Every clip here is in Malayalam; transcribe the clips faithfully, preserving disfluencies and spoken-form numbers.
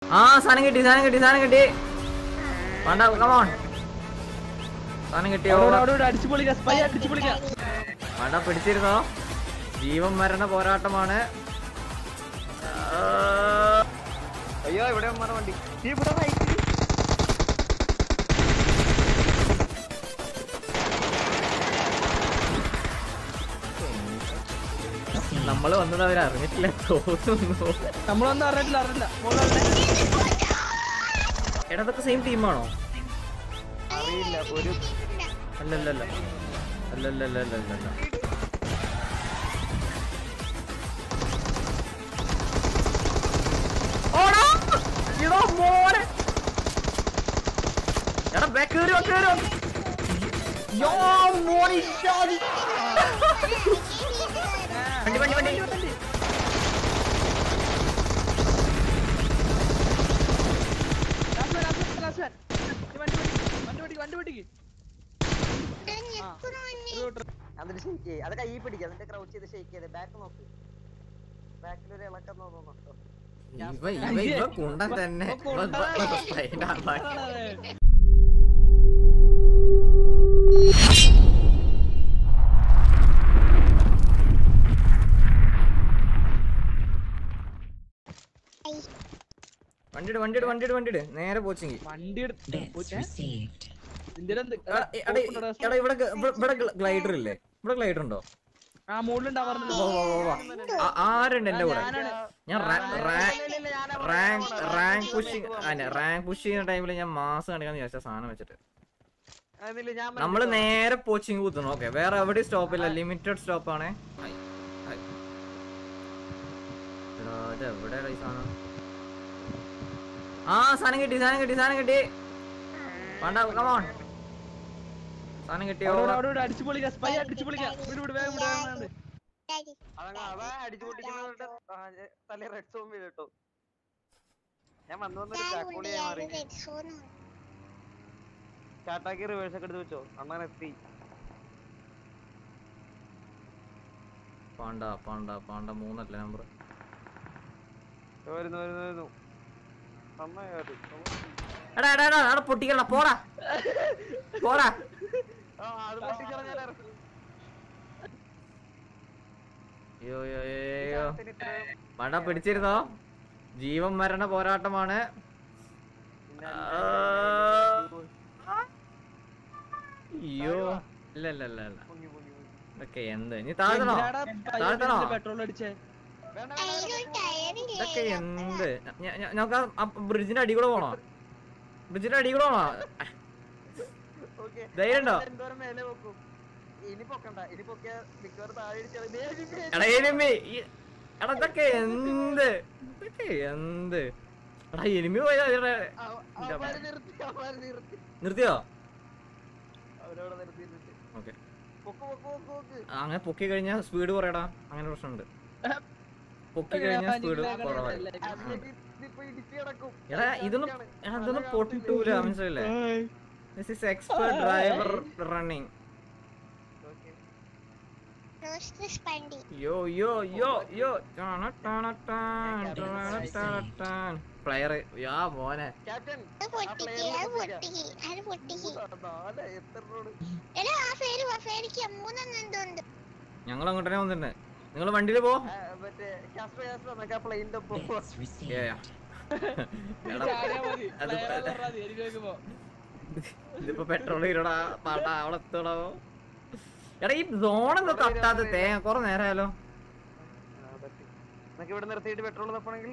ആ സാധനം കിട്ടി സാധനം കിട്ടി സാധനം കിട്ടി വേണ്ട കമോൺ സാധനം കിട്ടിയോ വേണ്ട പിടിച്ചിരുന്നോ ജീവൻ മരണ പോരാട്ടമാണ് അയ്യോ ഇവിടെ വണ്ടി നമ്മള് വന്നത് അവർ അറിഞ്ഞിട്ടില്ല തോന്നുന്നു. നമ്മളൊന്നും അറിഞ്ഞിട്ടില്ല അറിഞ്ഞില്ല എടാ അതൊക്കെ സെയിം ടീമാണോ? അറിയില്ല ഒരു അല്ലല്ലല്ല അല്ലല്ലല്ലല്ലല്ല എടാ മോനെ എടാ ബാക്ക് കേറി വന്ന് കേറി വന്ന് യോ മോനെ ഇഷ്ടാതി വണ്ടി വണ്ടി വണ്ടി അതിന് ഷെയ്ക്ക് അത് കൈ പിടിക്കുക എന്നിട്ട് ക്രൗച്ച് ചെയ്ത് ഷെയ്ക്ക് ചെയ്ത് ബാക്ക് നോക്ക് ബാക്കിലൊരു ഇളക്കം തോന്നുന്നു. ഇവ ഇവ ഇവ കുണ്ടൻ തന്നെ വണ്ടിയുടെ വണ്ടിയുടെ വണ്ടിയുടെ വണ്ടിയുടെ നേരെ പോച്ചെങ്കിൽ വണ്ടി എടാ ഇവിടെ ഇവിടെ ഗ്ലൈഡർ ഇല്ലേ? ഇവിടെ ഗ്ലൈഡർ ഉണ്ടോ? ആരുണ്ട് എന്റെ കൂടെ? ഞാൻ rank rank pushing rank push ചെയ്യുന്ന ടൈമില് ഞാൻ മാസം കാണിക്കാന്ന് ചോദിച്ച സാധനം വെച്ചിട്ട് നമ്മള് നേരെ പോച്ചിങ് കുത്തുന്നു. ഓക്കെ വേറെ എവിടെ സ്റ്റോപ്പ് ഇല്ല, ലിമിറ്റഡ് സ്റ്റോപ്പ് ആണ്. എവിടെ സാധനം? ആ സാധനം കിട്ടി സാധനം കിട്ടി സാധനം കിട്ടി വേണ്ട കമോൺ സാധനം കിട്ടിയോ? ഞാൻ വന്നു വന്നൊരു ചാട്ടാക്കി റിവേഴ്സ് ഒക്കെ എടുത്ത് വെച്ചോ അണ്ണൻ എത്തി. പാണ്ട പാണ്ട പാണ്ട മൂന്നല്ലേ നമ്പർ വരുന്നു വരുന്നു വരുന്നു എടാ എടാ എടാ അവിടെ പൊട്ടിക്കണ്ട പോടാ പോടാ അയ്യോ അയ്യോ വേണ്ട പിടിച്ചിരുന്നോ ജീവൻ മരണ പോരാട്ടമാണ്. അയ്യോ ഇല്ല ഇല്ല ഇല്ല ഇല്ല ഇതൊക്കെ എന്ത് നീ താഴ്ത്തണോ താഴ്ത്തണോ ഇതൊക്കെ എന്ത്? നമുക്ക് ആ ബ്രിഡ്ജിന്റെ അടി കൂടെ പോണോ? ബ്രിഡ്ജിന്റെ അടി കൂടെ പോണോ? ധൈര്യം ഉണ്ടോ? എടാ എനിമി എടാ ഇതൊക്കെ എന്ത് ഇതൊക്കെ എന്ത്? എടാ എനിമി പോയാ നിർത്തിയോ? ഓക്കെ അങ്ങനെ പൊക്കി കഴിഞ്ഞാ സ്പീഡ് കുറയടാ, അങ്ങനെ പ്രശ്നമുണ്ട്. പൊക്കി കഴിഞ്ഞാൽ സ്പീഡ് കുറവായി. എടാ ഇതൊന്നും ഇതൊന്നും പൊട്ടൂല മനസ്സിലല്ലേ? This is expert driver running. Yo yo yo യോ പ്ലെയർ യാ മോനെ ഞങ്ങൾ അങ്ങോട്ട് തന്നെ വന്നിട്ടുണ്ട്. നിങ്ങൾ വണ്ടിയില് പോ. ഇതിപ്പോ പെട്രോൾ ഇരടാ പാട്ടാ അവിടെ എത്തോളോ. എടാ ഈ സോണെന്താ തട്ടാതെ തേങ്ങ കൊറേ നേരമായാലോ. ഇവിടെ നിർത്തിയിട്ട് പെട്രോൾ തപ്പണമെങ്കിൽ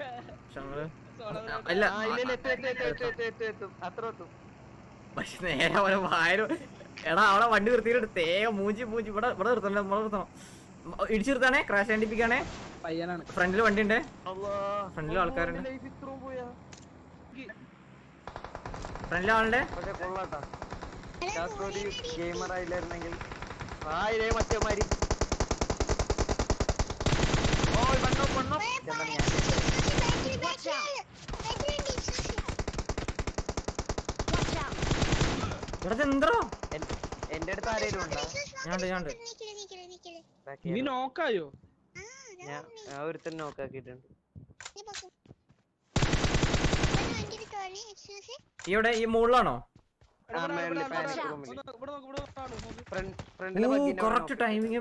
പക്ഷെ നേരെ അവരെ വായരും. എടാ അവിടെ വണ്ടി നിർത്തിയിട്ട് തേങ്ങ മൂഞ്ചി മൂഞ്ചി ഇവിടെ ഇവിടെ നിർത്തണം നമ്മളെ നിർത്തണം. ഇടിച്ചു നിർത്താണേ ക്രാഷ് ആൻഡിപ്പിക്കാണേ. ഫ്രണ്ടില് വണ്ടി ഉണ്ട്, ഫ്രണ്ടിലും ആൾക്കാരുണ്ട്, ഫ്രണ്ടിലെ ആളുടെ ഗെയിമർ ആയില്ലായിരുന്നെങ്കിൽ ആയിരേ മറ്റേമാരി എന്തോ എന്റെ അടുത്ത് ആരേലും ഉണ്ടോ? നീ നോക്കായോ? ഞാൻ ഒരുത്തന്നെ നോക്കാക്കിട്ടുണ്ട്. ഇവിടെ ഈ മുകളിലാണോ? Correct timing.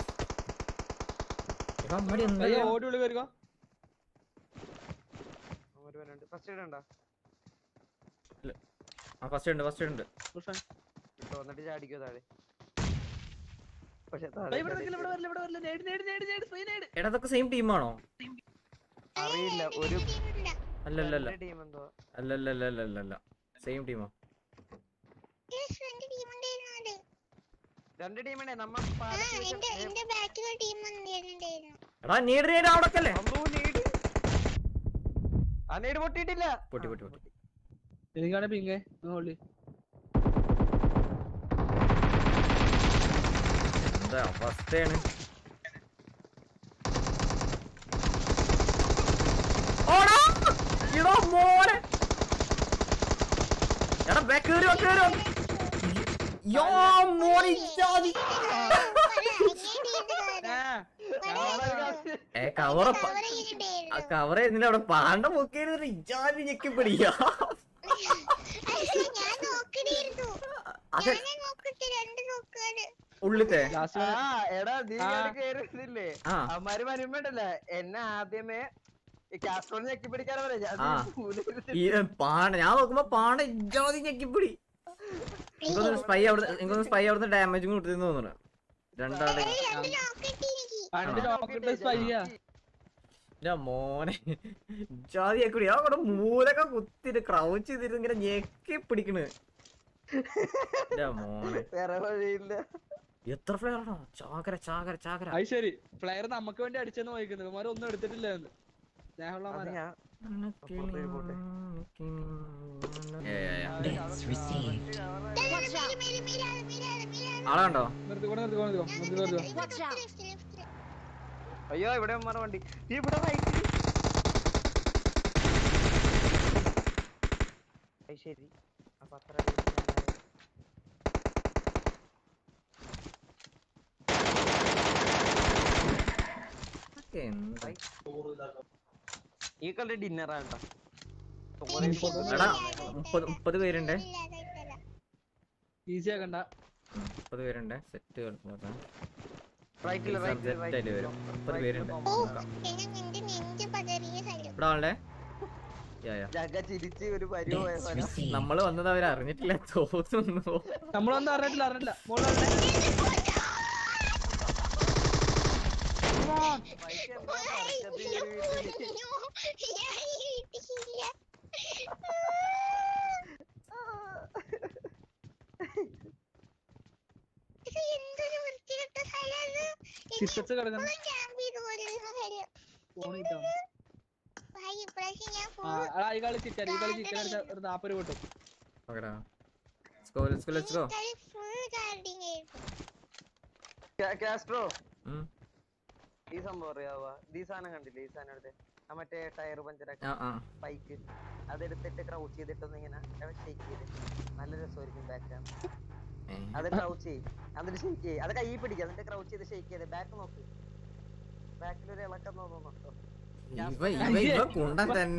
ഫസ്റ്റ് ഉണ്ട് ഫസ്റ്റ് ഉണ്ട്. എടതൊക്കെ സെയിം ടീമാണോ? അറിയില്ല. ഒരു അല്ലല്ലല്ല അല്ലല്ലല്ലല്ല സെയിം ടീമോ? രണ്ട് ടീമിനെ നമ്മൾ എടാ നീട് നീട് അവിടക്കല്ലേ? ആ നീട് പൊട്ടിയിട്ടില്ല. പൊട്ടി പൊട്ടി പൊട്ടി. എനിക്കാണ് പിങ്ങേ ഹോളി. എന്താ അവസ്ഥയാണ്? ഓടാ ഇടോ മോനെ. എടാ ബാക്ക് കേറി ബാക്ക് കേറി. യോ മോനെ ജാതി. ഏ കവറ കവർ ചെയ്യുന്നില്ല. അവിടെ പാണ്ട പൊക്കിയത് ജാതി ഞെക്കി പിടിക്കാ. ഉള്ളിത്തെ കേറില്ലേ അമ്മാര് വരുമ്പോണ്ടല്ലേ എന്നെ ആദ്യമേ കാസ്ട്രോൾ ഞെക്കി പിടിക്കാൻ പാണ്ട. ഞാൻ നോക്കുമ്പോ പാണ്ട ജാതി ഞെക്കിപ്പിടി. എനിക്കൊന്ന് സ്പൈ അവിടെ എനിക്കൊന്ന് സ്പൈ അവിടുന്ന് ഡാമേജും കൊടുത്തിരുന്നു തോന്നുന്നു. രണ്ടാളെ മോനെ ജാതിയാക്കൂടി അവിടെ മൂലൊക്കെ കുത്തിട്ട് ക്രൗച്ച് ചെയ്തിട്ട് ഇങ്ങനെ ഞെക്കി പിടിക്കണ്. മോനെ വേറെ വഴിയില്ല. എത്ര ഫ്ലെയർ ആണോ? ചാകര ചാകര ചാകര. അത് ശരി ഫ്ലെയർ നമുക്ക് വേണ്ടി അടിച്ചെന്ന് വായിക്കുന്നത് ഇവന്മാരെ ഒന്നും എടുത്തിട്ടില്ല. ആളാണ്ടോ? അയ്യോ ഇവിടെ അമ്മാരെ വണ്ടി. ഇവിടെ ശരി. അപ്പൊ അത്ര ഈ കളി ഡിന്നറാണ് മുപ്പത് പേരുണ്ട്. ഈസി ആക്കണ്ട. മുപ്പത് പേരുണ്ട്. സെറ്റ് വരും മുപ്പത് പേരുണ്ട്. ഇവിടെ ആളുടെ നമ്മള് വന്നത് അവര് അറിഞ്ഞിട്ടില്ല തോന്നുന്നു. നമ്മളൊന്നും അറിഞ്ഞിട്ടില്ല അറിഞ്ഞില്ല നാപ്പത് രൂപ കിട്ടും. ഈ സംഭവം അറിയാവാ? ഈ സാധനം കണ്ടില്ലേ? ഈ സാധനം എടുത്ത് മറ്റേ ടയർ പഞ്ചറാക്കി ബൈക്ക് അതെടുത്തിട്ട് ക്രൗച്ച് ചെയ്തിട്ടൊന്ന് ഇങ്ങനെ ഷേക്ക് ചെയ്ത് നല്ല രസമായിരിക്കും. ബാക്ക് അത് ക്രൗച്ച് ചെയ്യും എന്നിട്ട് ഷേക്ക് ചെയ്യും. അത് കൈ പിടിക്കുക എന്നിട്ട് ക്രൗച്ച് ചെയ്ത് ഷേക്ക് ചെയ്ത് ബാക്ക് നോക്ക്. ബാക്കിലൊരു ഇളക്കം തോന്നുന്നുണ്ടോ? കുണ്ടൻ തന്നെ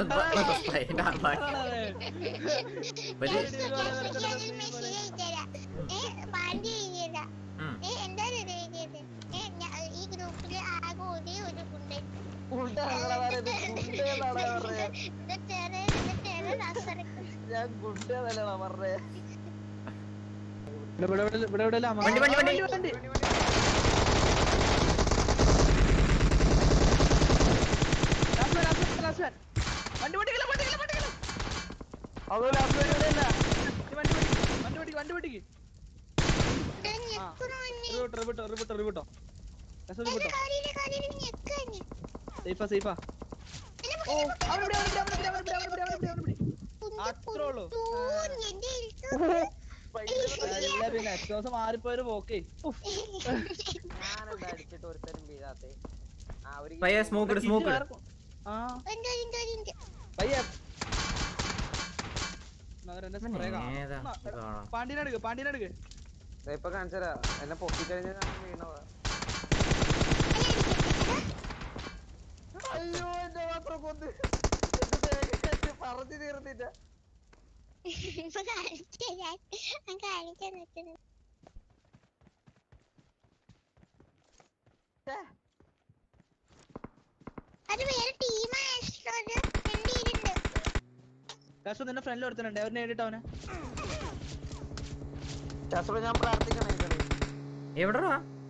ഞാൻ ഗുണ്ടല്ല പറഞ്ഞേ. മാറിപ്പോയൊരു പോക്കേ. ഞാനെന്താ അടിച്ചിട്ട് ഒരുത്തരും വീഴാത്തെ? Smoke smoke പാണ്ടിനെടുക്ക് പാണ്ടിനെടുക്ക്. ഇപ്പൊ കാണിച്ചരാ എന്നെ പൊട്ടിക്കഴിഞ്ഞ വീണതാ. അയ്യോ എന്റെ മാത്രം കൊന്ന് പറഞ്ഞു തീർന്നില്ല. നിന്റെ ഫ്രണ്ടിൽ ഒരുത്തനുണ്ട് അവര് നേരിട്ട് അവനെ ഞാൻ പ്രാർത്ഥിക്കണം എവിടെടാ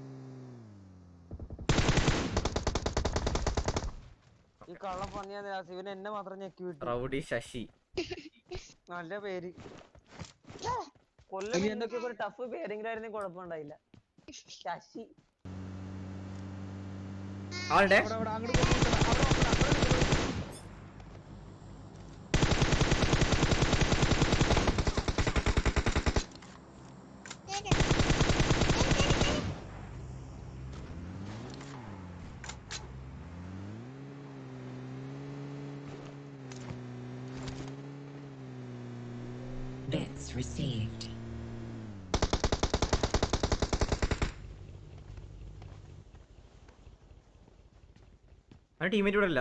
ഈ കള്ളം പന്നിയാ ഇവൻ എന്നെ മാത്രം ഞെക്കി വിട്ടു. റൗഡി ശശി നല്ല പേര്. കൊല്ലം എന്തൊക്കെ ഒരു ടഫ് പേരെങ്കിലും ആയിരുന്നു കുഴപ്പമുണ്ടായില്ല. ശശി ആളുടെ Bits received. ആ ടീമേറ്റ് ഇവിടെ ഇല്ല.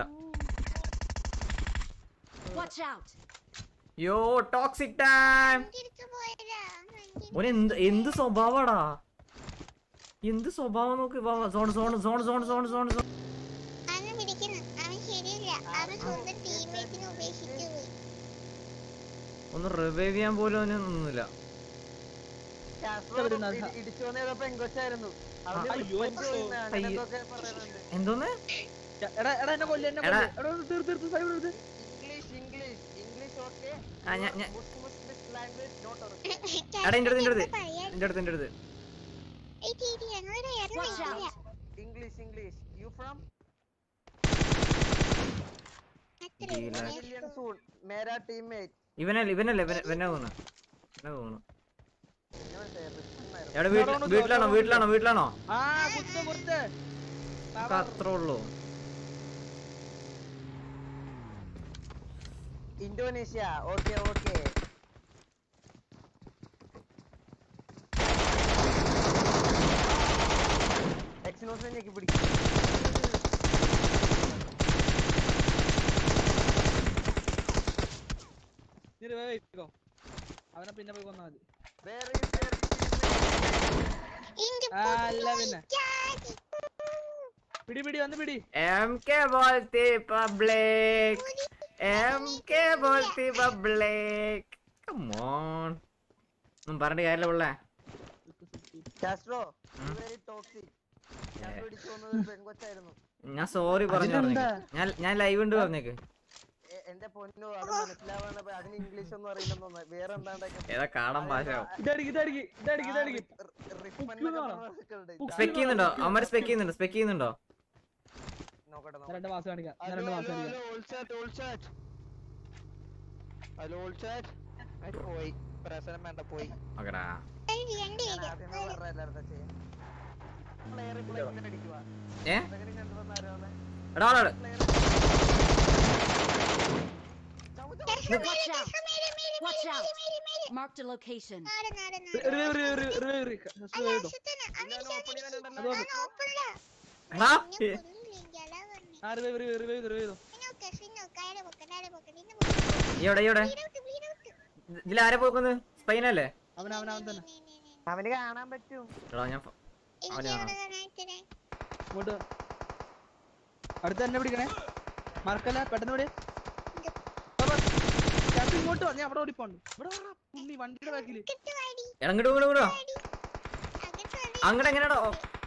Watch out. Yo toxic time. ഓനെ എന്ത് എന്ത് സ്വഭാവടാ, എന്ത് സ്വഭാവം നോക്ക്. Zone zone zone zone zone zone zone ഒന്ന് റിവൈവ് ചെയ്യാൻ പോലും അവന് ഒന്നുമില്ല. എന്തോന്ന് എടാ എന്റെ അടുത്ത് എന്റെ അടുത്ത് എന്റെ അടുത്ത് എന്റെ അടുത്ത് ഇംഗ്ലീഷ് ഇംഗ്ലീഷ് യു ഫ്രം മേരാ ടീംമേറ്റ് ഇവനല്ല ഇവനല്ല ഇവനെ തോന്നുന്നു ഇവനെ തോന്നുന്നു. എവിടെ വീട്ടിലാണോ വീട്ടിലാണോ വീട്ടിലാണോ? അത്രേ ഉള്ളൂ. Indonesia okay okay. എക്സിനോസിനെ ഞെക്കി പിടിക്കും. അവനെ പിന്നെ പോയി കൊന്നാ മതി. പിടി പിടി വന്ന് പിടി. എം കെ ബോൾത്തി പബ്ലിക് എം കെ ബോൾത്തി പബ്ലിക്. കം ഓൺ ഒന്നും പറഞ്ഞിട്ട് കാര്യമില്ല പിള്ളേ. Castro very toxic. ഞാൻ പിടിച്ചോന്നത് പെൺകൊച്ചായിരുന്നു. ഞാൻ സോറി പറഞ്ഞു ഞാൻ ഞാൻ ലൈവ് ഉണ്ട് പറഞ്ഞേക്ക്. എന്റെ പൊന്നോ അത് മനസ്സിലാവാണ്. അതിന് ഇംഗ്ലീഷ് ഒന്നും അറിയില്ലെന്നോ വേറെ എന്താണ്ടൊക്കെ ഏതാ കാണാൻ ഭാഷ. സ്പെക്ക് ചെയ്യുന്നുണ്ടോ അവന്മാര്? സ്പെക്ക് ചെയ്യുന്നുണ്ടോ സ്പെക്ക് ചെയ്യുന്നുണ്ടോ? രണ്ട് മാസം കാണിക്കാം രണ്ട് മാസം പോയി പ്രസരം വേണ്ട പോയി. ഓക്കെടാ ഏ എടാ ആളാണ്. Watch out. Watch out. Marked a location. ഇവിടെ ഇവിടെ ഇതിലാരെ പോക്കുന്നു? സ്പൈനല്ലേ? അവന് കാണാൻ പറ്റും. ഞാൻ അടുത്ത് തന്നെ പിടിക്കണേ, മറക്കല്ല, പെട്ടെന്ന് വിട്. ഇങ്ങോട്ട് വന്നേ, അവിടെ ഓടിപ്പോണ്ട്. ഇവിടെ വണ്ടിയുടെ ബാക്കില് ഇങ്ങോട്ട് ഇങ്ങോട്ടോ അങ്ങോട്ട് എങ്ങനെയാണോ?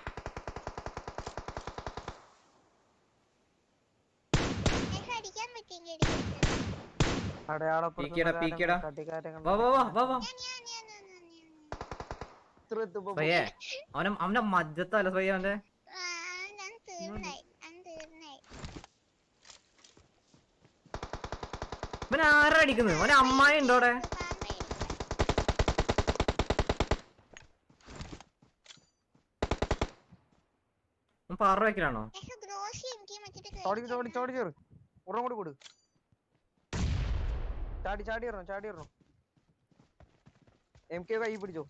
അവനെ അവന്റെ മജ്ജത്തല്ല സ്വയ്യ അവന്റെ. ഇവൻ ആരാ അടിക്കുന്നത്? അവനെ അമ്മായി ഉണ്ടോ അവിടെ? പാറ വെക്കലാണോ? ചാടി ചാടി ഇറങ്ങും ചാടി ഇറങ്ങും. എം കെ കൈ പിടിച്ചോ.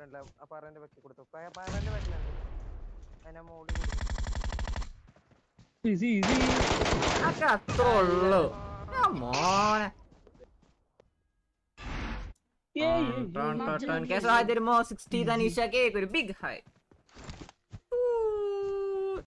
പാറന്റെ വെക്കി കൊടുത്തു. പാറന്റെ വെക്കിലുണ്ട്. അതിനെ മോളിൽ ഈസി ഈസി. അതൊക്കെ അത്രേ ഉള്ളൂ. ആ മോനെ ഏയ് ഏയ് ടൺ ടൺ ടൺ. കേസോ ഹായ് തരുമോ? സിക്സ്റ്റി തനീഷ കേക്ക് ഒരു ബിഗ് ഹായ്.